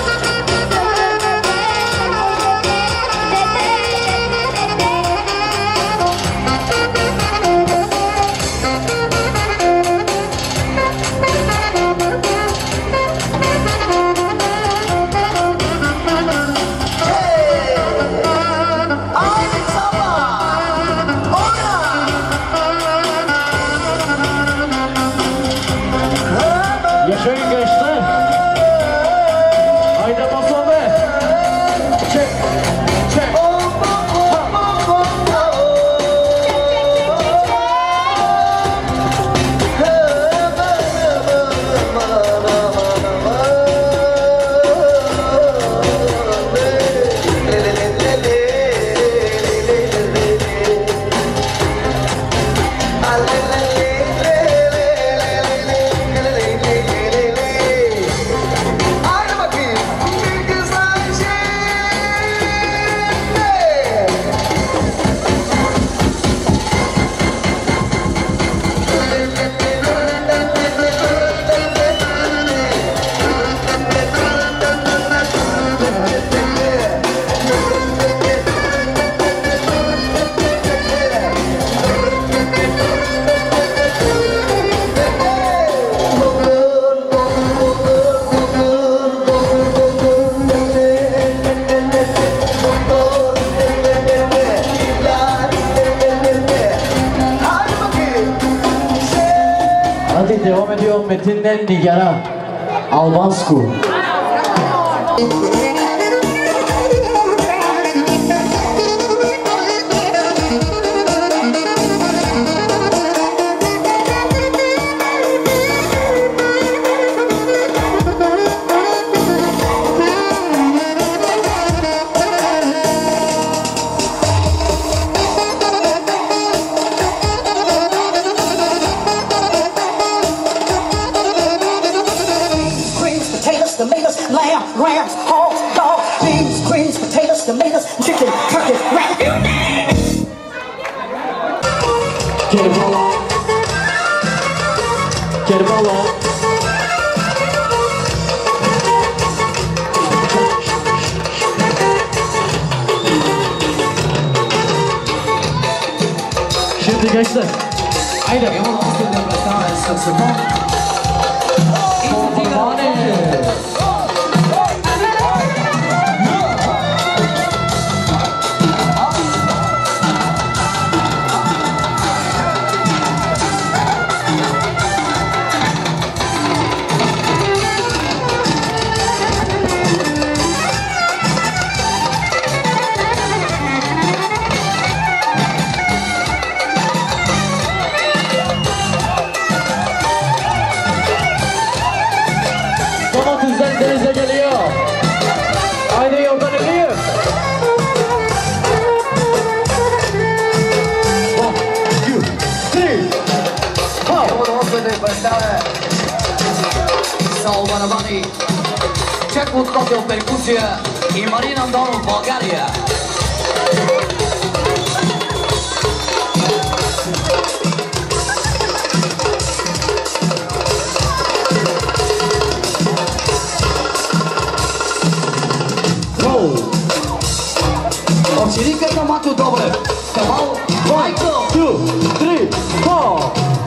Yaşayın gençler. Haydi basa be. Çek. Çek. Hadi devam ediyor Metin'den Nigar'a. Albansku. Tomatoes, lamb, rams, hogs, dogs, beans, greens, potatoes, tomatoes, chicken, turkey, rat. Kerbala. Kerbala. gençler. Haydi. Abbiamo la nostra interpretare il saxofono. Domatesler denize geliyor. Haydi yoldan eleyim. One, two, three. Abbiamo la nostra interpretare Sal Baravani, Czechwood Kotel Perkusija i Marina Andonov, Bulgarija. Овчарика Камато Добрев, Камал Майкъл. Two, three, four.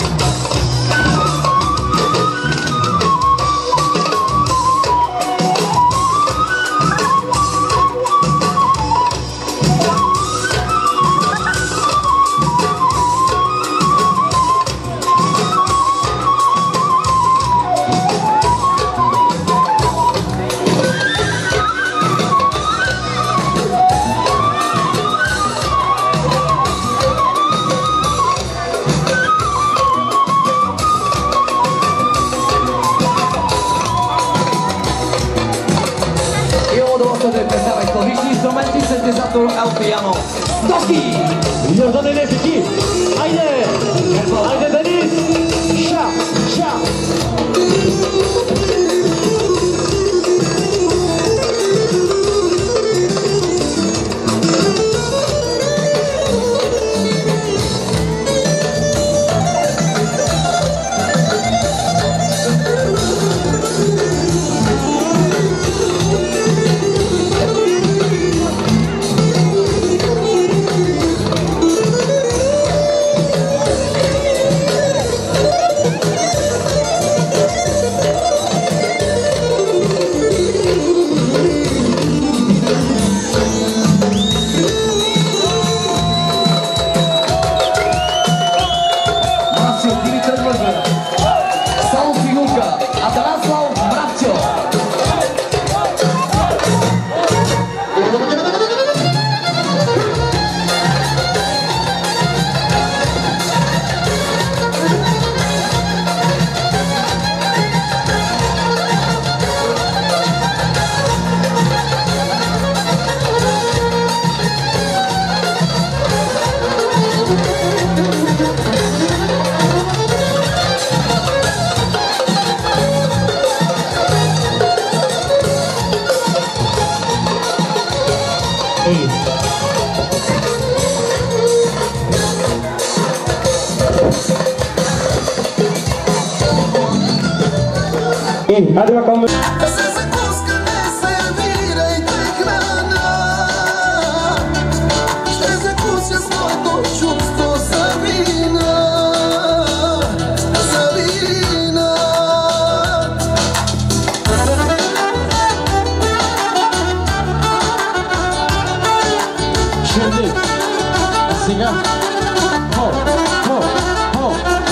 Strumenti sintetizzatori al piano. Doki! Yoldan eleyim iki. Haydi. Haydi Deniz. Şa, şa. Hadi bakalım. Се закуска, не сервирайте храна. Ще закуся с моето чувство за вина. За вина. Şimdi. Сега. Ho, ho, ho.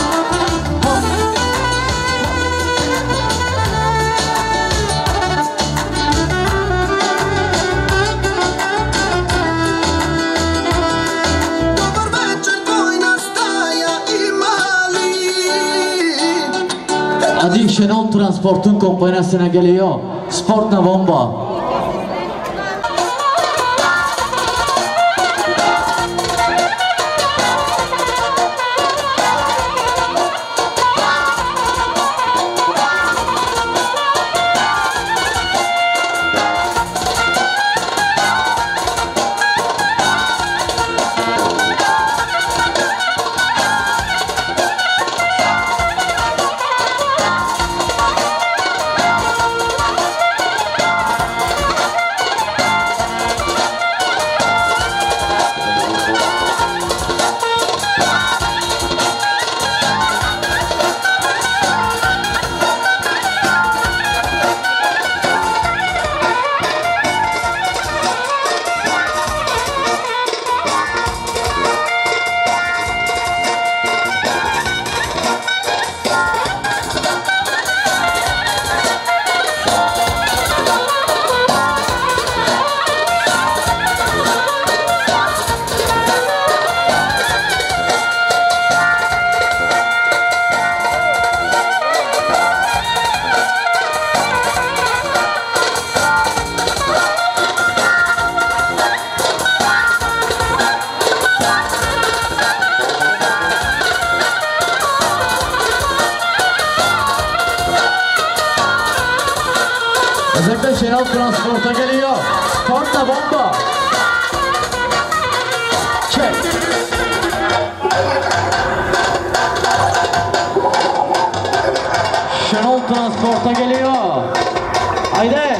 Добър вечер, кой настая има ли? Adi Şenol Transport'un kompanyasına geliyor. Sportna bomba. Özellikle Şenol Transport'a geliyor. Porta bomba. Çek. Şenol Transport'a geliyor. Haydi.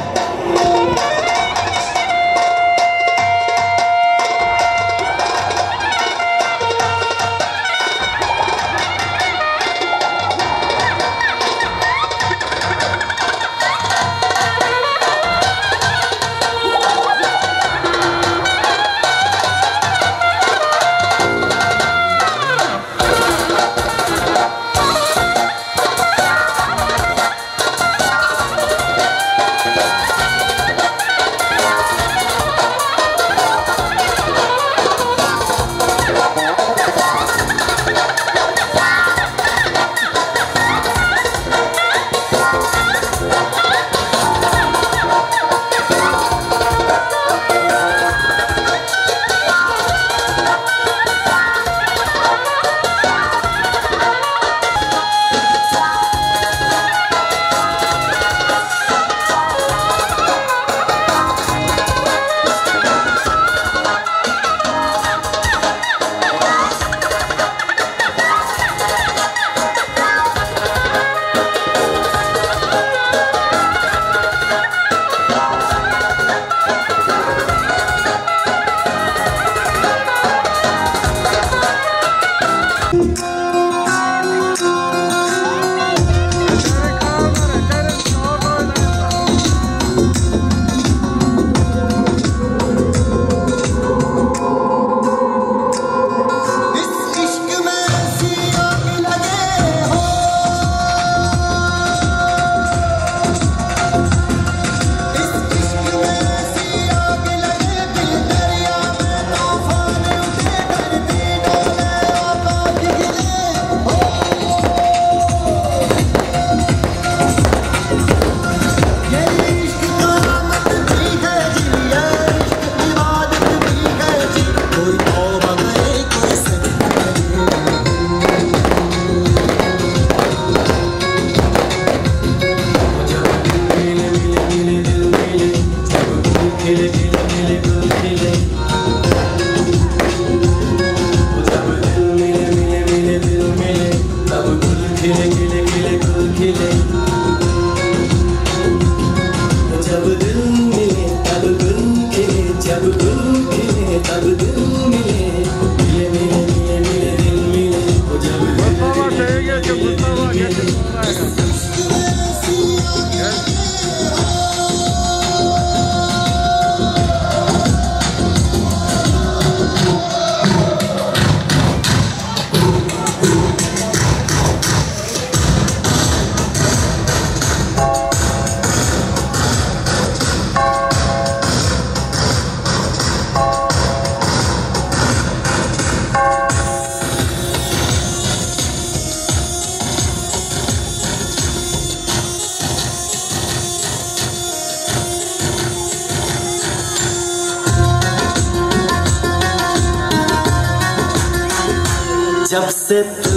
जब से तू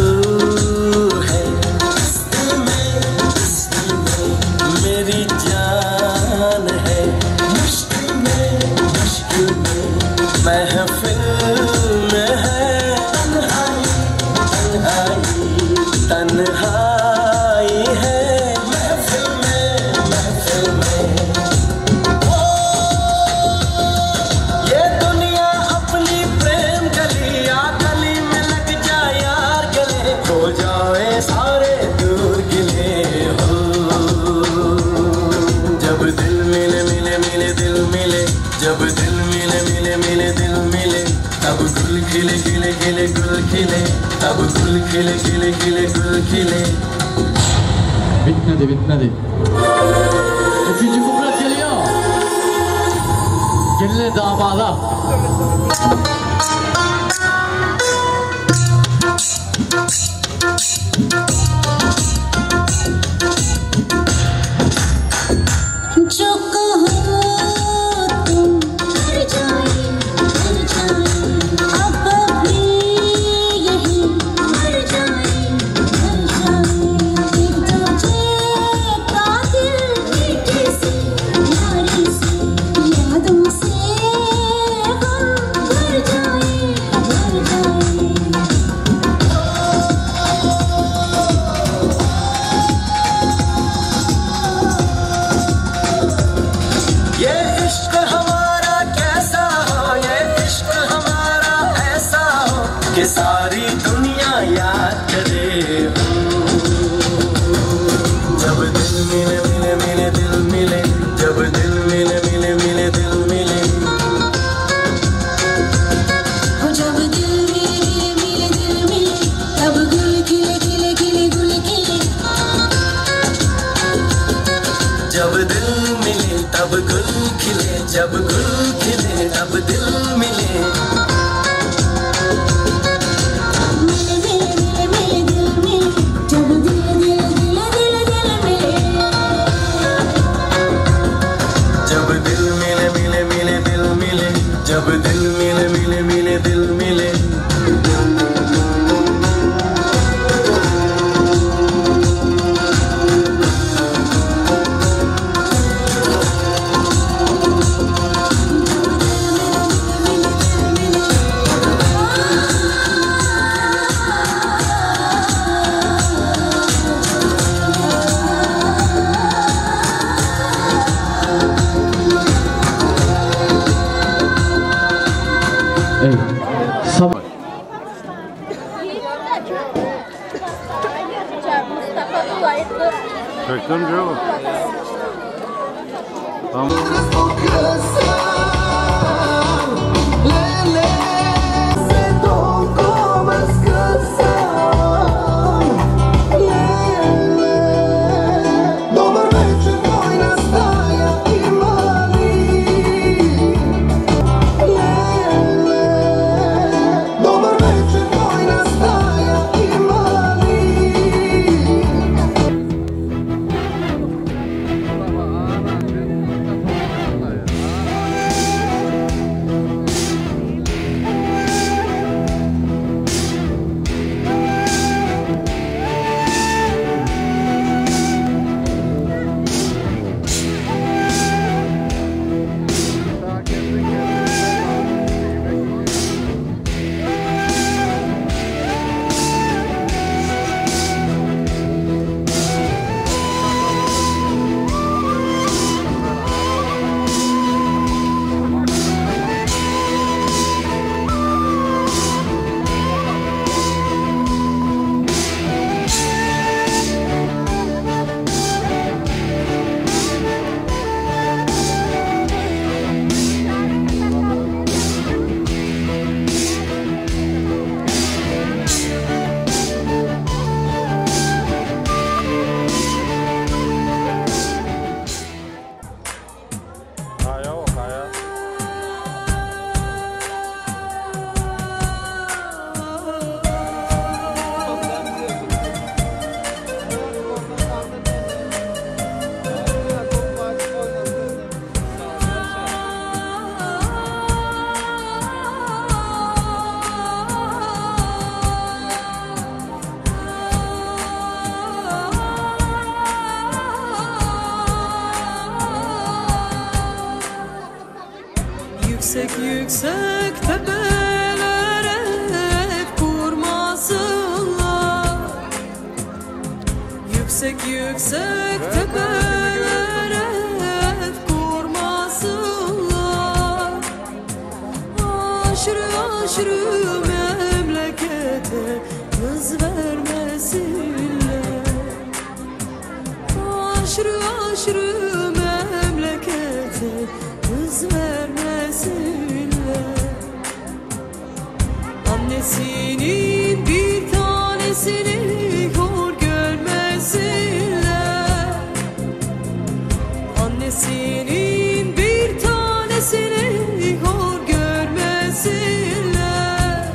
है इश्क़ में, इश्क़ में मेरी जान है, मुश्किल में, मुश्किल में महफिल में है तन्हाई, तन्हाई, तन्हाई है महफिल में, महफिल में। ओ ये दुनिया अपनी प्रेम गली आ गली में लग जाए यार गले, हो जाए सारे दूर गिले हो। जब दिल मिले मिले मिले दिल मिले, जब दिल मिले मिले मिले दिल मिले, तब गुल खिले खिले खिले गुल खिले, तब गुल खिले खिले खिले गुल खिले। Bitmedi bitmedi. İkinci kuplet geliyor. Geline damada. जो कहो तुम कर जाए, कर जाए, अब भी यही मर जाए, मर जाए। तुझे कातिल मीठी सी कि सारी दुनिया याद करे। जब दिल मिले मिले मिले दिल मिले, जब दिल मिले मिले मिले दिल मिले, जब दिल मिले मिले दिल मिले, तब गुल खिले खिले खिले गुल खिले। जब दिल मिले तब गुल खिले, जब गुल खिले तब दिल मिले। मिले मिले मिले मिले दिल मिले, जब दिल दिल दिल दिल दिल मिले। जब दिल मिले मिले मिले दिल मिले, जब दिल मिले मिले मिले दिल मिले। Ey, sabah. Çektim diyor. Tamam. Yüksek yüksek tepelere ev kurmasınlar. Yüksek yüksek tepelere ev kurmasınlar. Aşırı aşırı memlekete kız vermesinler. Aşırı aşırı memlekete kız vermesinler. Annesinin bir tanesini hor görmesinler. Annesinin bir tanesini hor görmesinler.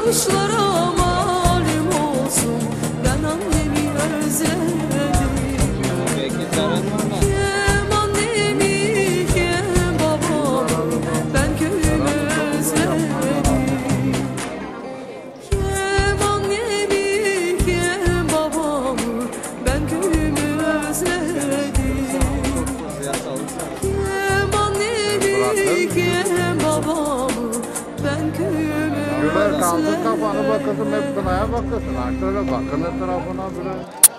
kuşlara malum olsun, ben annemi özledim. Hem annemi hem babamı ben köyümü özledim. Hem annemi hem babamı ben köyümü özledim. Hem annemi hem babamı ben köyümü Güler kaldır özledim. kafanı bakasın, hep kınaya bakasın. Ha şöyle bakın etrafına bile.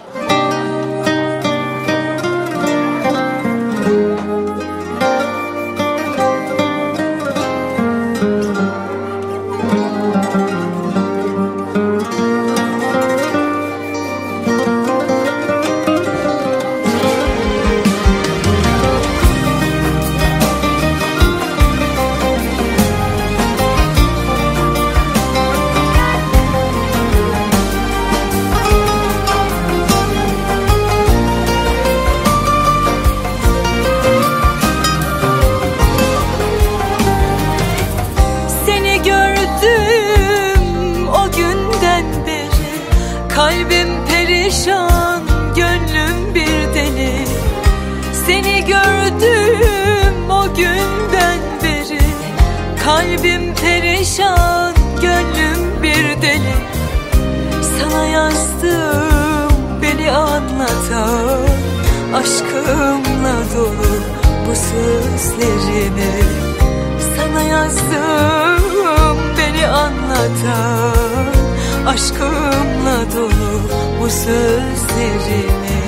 Kalbim perişan, gönlüm bir deli. Seni gördüm o günden beri. Kalbim perişan, gönlüm bir deli. Sana yazdım beni anlatan, aşkımla dolu bu sözlerimi. Sana yazdım beni anlatan, aşkımla dolu bu sözlerimi.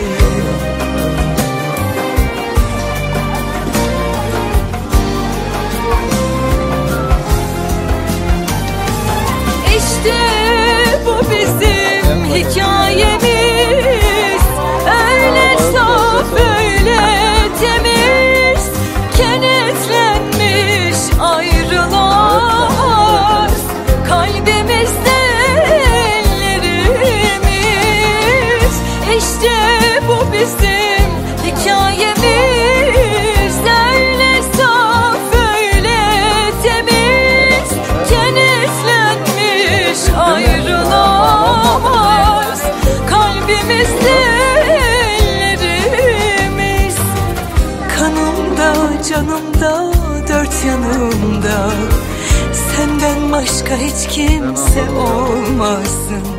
İşte bu bizim hikayemiz. Öyle saf, öyle temiz, kenetlenmiş ayrılamaz kalbimizde. İşte bu bizim hikayemiz. Öyle saf, öyle temiz, kenetlenmiş ayrılamaz kalbimizde ellerimiz. Kanımda, canımda, dört yanımda senden başka hiç kimse olmasın.